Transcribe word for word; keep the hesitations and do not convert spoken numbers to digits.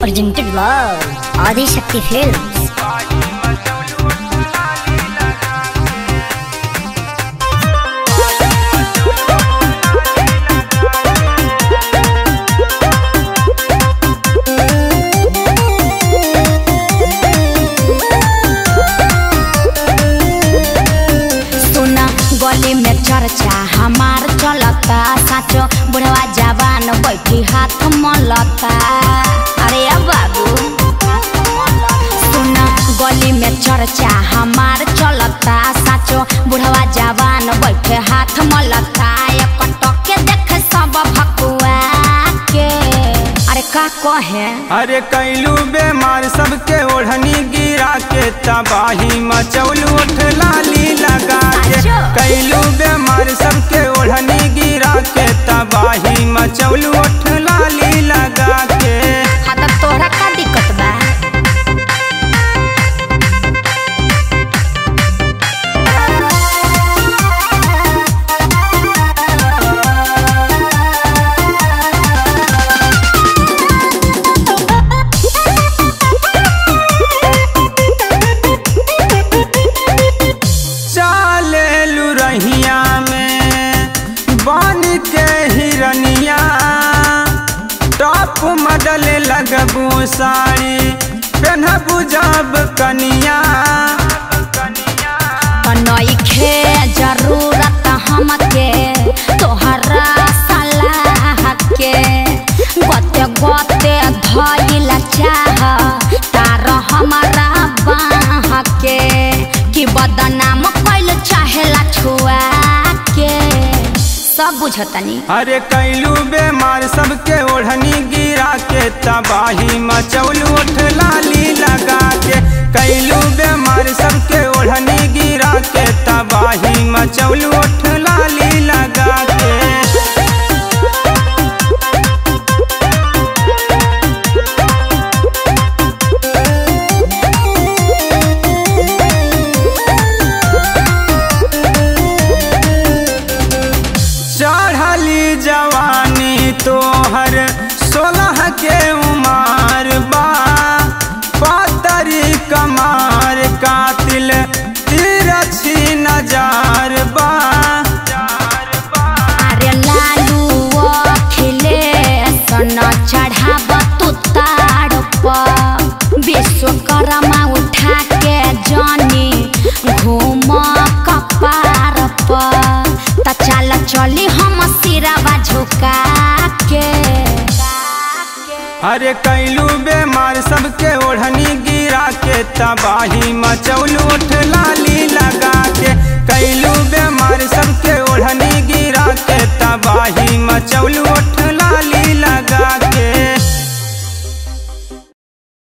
Presented by Adi Shakti Films. गली में चर्चा हमार चलता, साचो बुढ़वा जवान बैठी हाथ मलता। अरे बाबू सुना, गली में चर्चा हमार चलता, साचो बुढ़वा जवान बैठे हाथ मलता। के देख सब भकुआ के, अरे का कहे, अरे कैलू बेमार सबके ओढ़नी गिरा के तबाही मचौलू उठ लाली लगा के। कैलू बेमार सबके ओढ़नी गिरा के तबाही मचौलू उठ लाली लगा के। हाँ तो तोहरा का दिक्कत बा? मडले लगबू साड़ी पहनबू जब कनिया, नइखे जरूरत हमके तोहरा सलाह के। गते गते धइला चाह तार हमारा बाह के, कि बदनाम कैल चाहेला छुआ के, सब बुझतनी। अरे कैलू बेमार सबके ओढ़नी गिरा के तबाही मचौलू उठ लाली लगा के। कैलू बेमार सबके ओढ़नी गिरा के तबाही मचौलू उठ लाली लगा के। जवानी तोहर सोलह के उमार बा, पातरी कमार कातिल तिरछी नजार बा। अरे लालू खिले सन चढ़ाब तू ताड़ पर, विश्वकर्मा उठा के जानी घूम कपार पर। त चल चली हम सिरावा झुका के। अरे कैलू बेमार सबके ओढ़नी गिरा के तबाही मचौलू उठ लाली लगा के। कैलू बेमार